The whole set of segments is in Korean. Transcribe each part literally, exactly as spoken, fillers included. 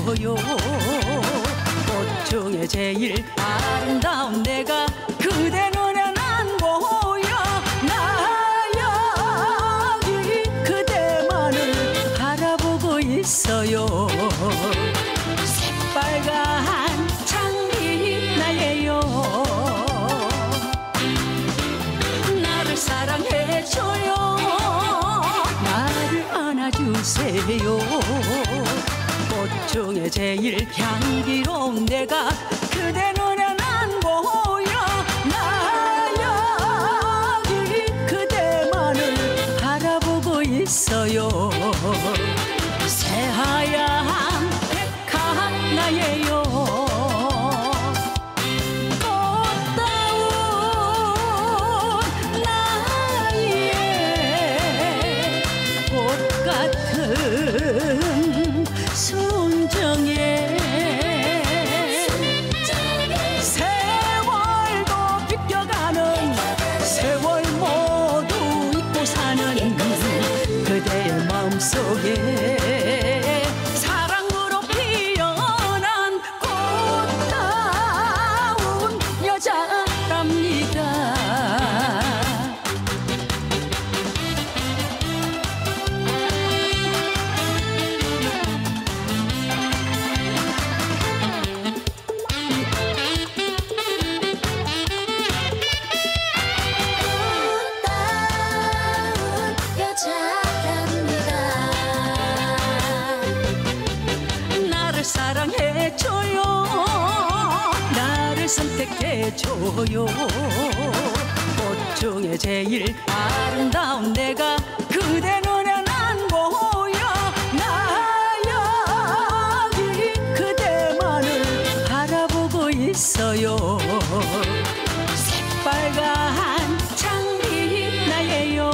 해줘요. 꽃 중에 제일 아름다운 내가 그대 눈엔 안 보여. 나 여기 그대만을 바라보고 있어요. 새빨간 장미 나예요. 나를 사랑해줘요. 나를 안아주세요. 꽃 중에 제일 향기로운 내가 그대 눈엔 안 보여. 나 여기 그대만을 바라보고 있어요. 새하얀 백합 나예요. 꽃다운 나의 꽃 같은 순정에 세월도 비껴가는 세월 모두 잊고 사는 그대의 마음속에 사랑으로 피어난 꽃다운 여자랍니다. 나를 사랑해줘요. 나를 선택해줘요. 꽃 중에 제일 아름다운 내가 그대 눈엔 안 보여. 나 여기 그대만을 바라보고 있어요. 새빨간 장미 나예요.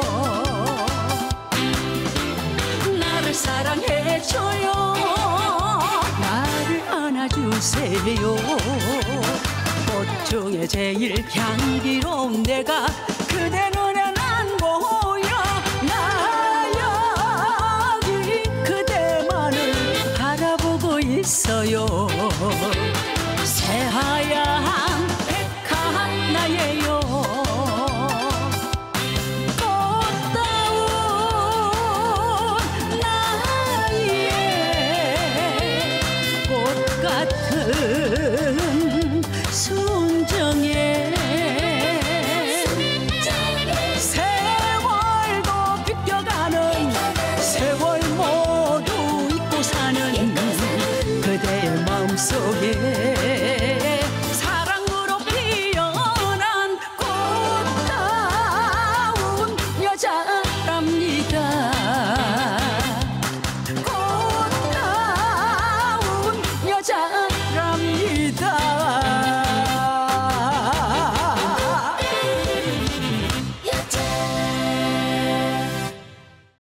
나를 사랑해줘요. 나를 안아주세요. 꽃 중에 제일 향기로운 내가 그대 눈엔 안 보여. 나 여기 그대만을 바라보고 있어요. 새하얀 백합 나예요. 같은 순정에 세월도 비껴가는 세월 모두 잊고 사는 그대의 마음속에